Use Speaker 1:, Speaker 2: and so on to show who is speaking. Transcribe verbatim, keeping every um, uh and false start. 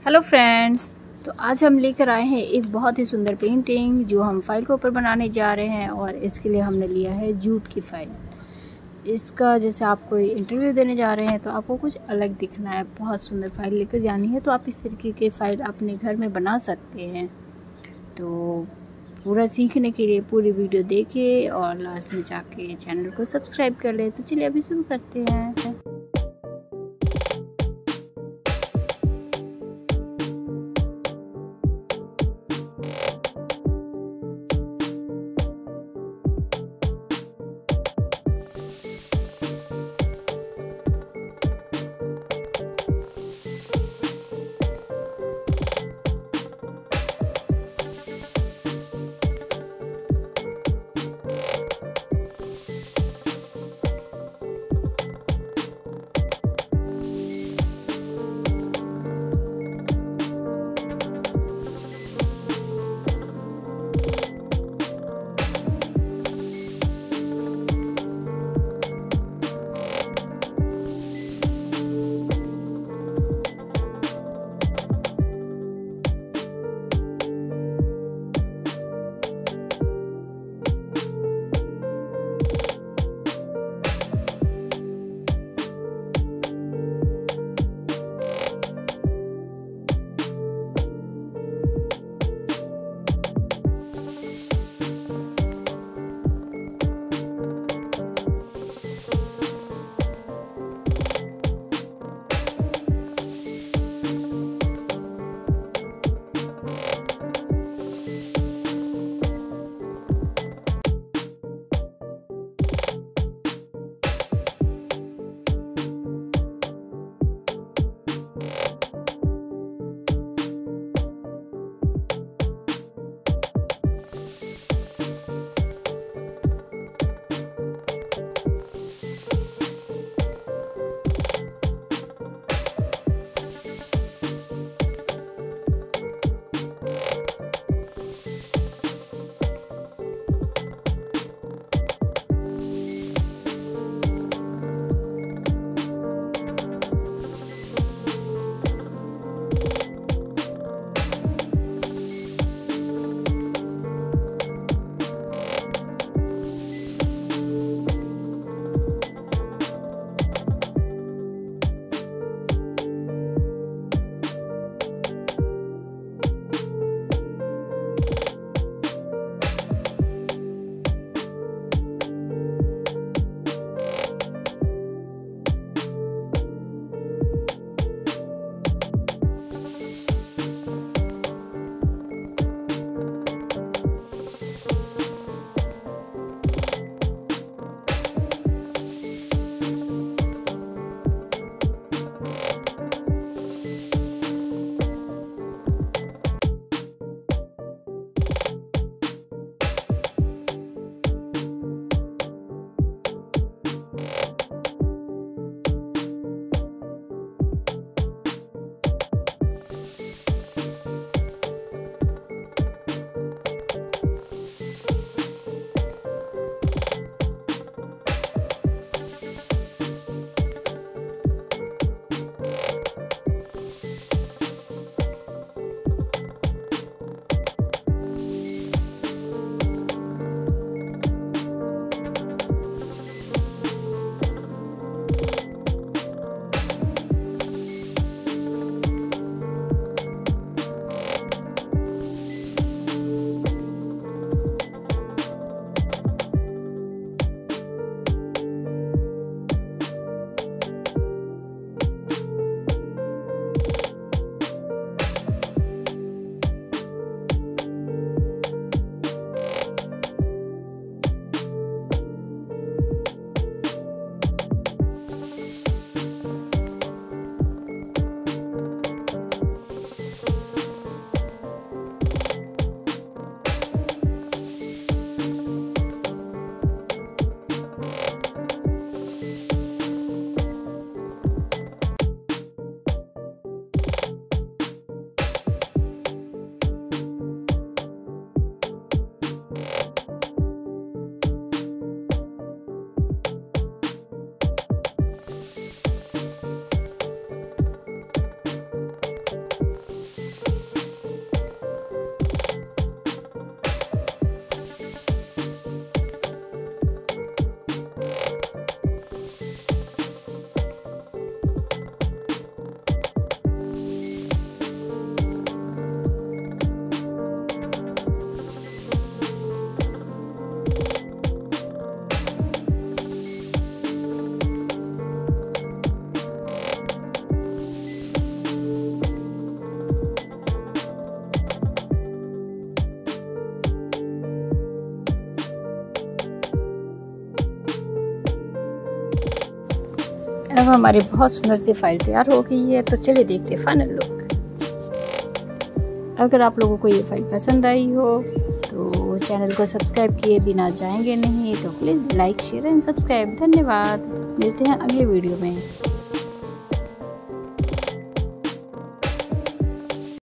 Speaker 1: Hello friends. तो आज हम लेकर आए हैं एक बहुत ही सुंदर पेंटिंग जो हम फाइल के ऊपर बनाने जा रहे हैं। और इसके लिए हमने लिया है जूट की फाइल। इसका जैसे आप कोई इंटरव्यू देने जा रहे हैं तो आपको कुछ अलग दिखना है, बहुत सुंदर फाइल लेकर जानी है, तो आप इस तरीके की फाइल अपने घर में बना सकते हैं। तो पूरा सीखने के लिए पूरी वीडियो देखिए और लास्ट में जाके चैनल को सब्सक्राइब कर ले। तो चलिए अभी शुरू करते हैं। अब हमारी बहुत सुंदर सी फाइल तैयार हो गई है। तो चलिए देखते हैं फाइनल लुक। अगर आप लोगों को ये फाइल पसंद आई हो तो चैनल को सब्सक्राइब किए बिना जाएंगे नहीं, तो please like share and subscribe. धन्यवाद, मिलते हैं अगले वीडियो में।